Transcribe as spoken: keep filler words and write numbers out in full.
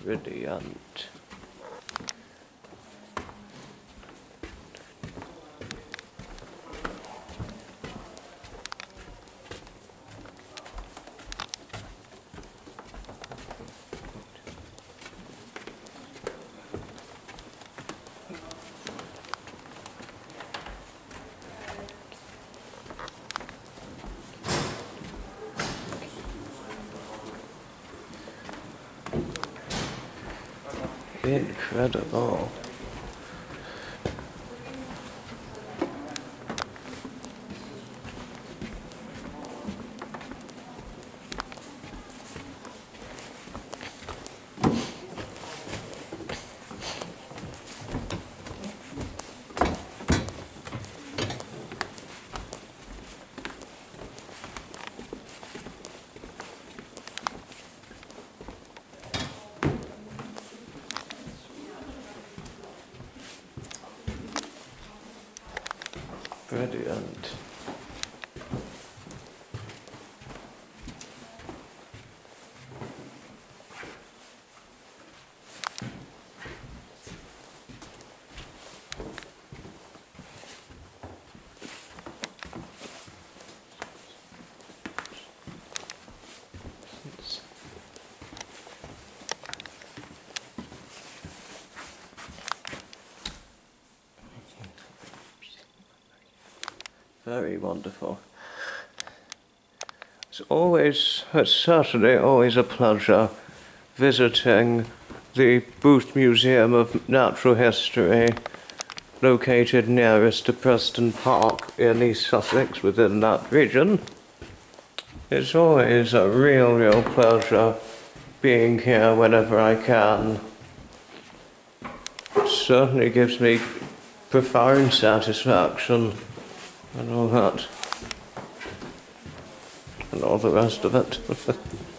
Brilliant. Incredible. Brilliant. Very wonderful. It's always, it's certainly always a pleasure visiting the Booth Museum of Natural History, located nearest to Preston Park in East Sussex, within that region. It's always a real, real pleasure being here whenever I can. It certainly gives me profound satisfaction and all that, and all the rest of it.